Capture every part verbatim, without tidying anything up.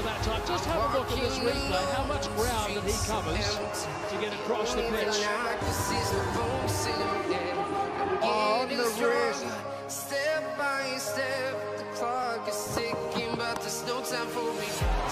of that time. Just have a look at this replay, how much ground that he covers to get across the pitch. On the wrist. Step by step, the clock is ticking, but there's no time for me.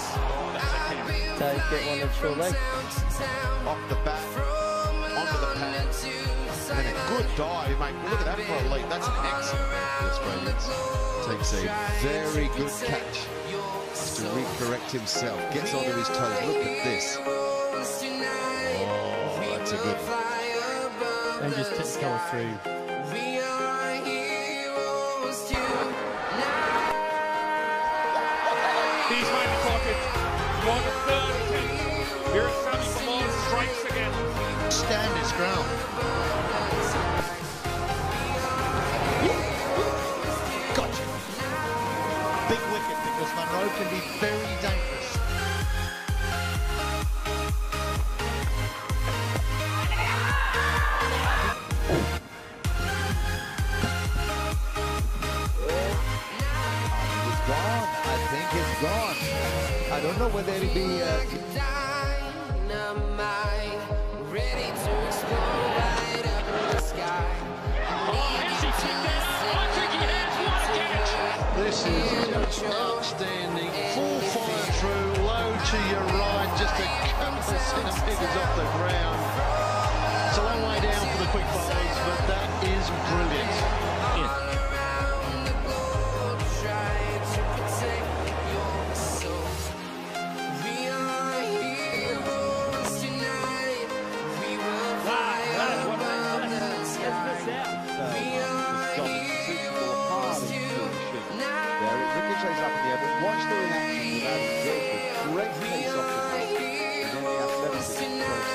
Take it one and short leg. Off the back, onto the pad, and a good dive, mate. Look at that for a leap. That's an excellent brilliance. Takes a very good catch to recorrect himself. Gets onto his toes. Look at this. Oh, that's a good one. And just tiptoe through. He's made the pocket. One third attempt. Here is Sammy Kamala strikes again. Stand his ground. Gotcha. Big wicket because Monroe can be very dangerous. It's gone. I think it's gone. I don't know whether it'll be. Uh, Ready to explode right up in the sky. This is just outstanding. Full fire through, low to your right, just a couple of centimetres off the ground. It's a long way down for the quick bowlers, but that is brilliant. Yeah. Ricochets up in the air, but watch the reaction without it. Great pace off the back. And then the athletics is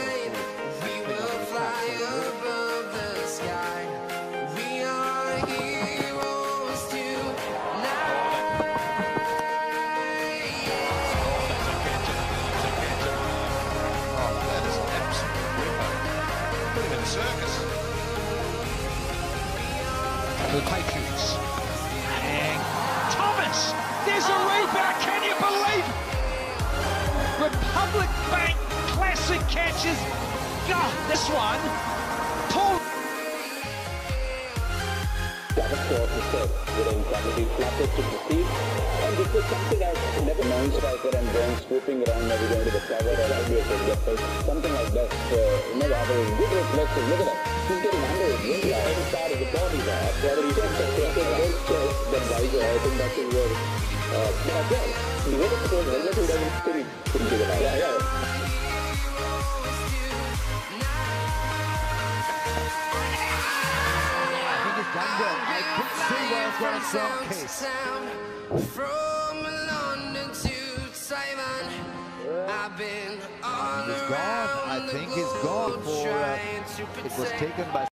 circus. The Patriots. And Thomas! There's a rebound, can you believe? Republic Bank classic catches. God, this one. Pulled. Within gravity flappers to proceed, and this was something I've never known. Striker and going swooping around, maybe going to the cover or maybe a football, something like that. Uh, you know, rather good reflexes. Look at that. He's getting under it. When the other side of the body there, probably chest, chest, chest, chest, then Geiger, I think that is where. Uh, but again, the way the suppose helmet doesn't still couldn't get it out. Yeah, yeah. From London to Taiwan, I've been on It's gone. I think it's gone for. Uh, it was taken by.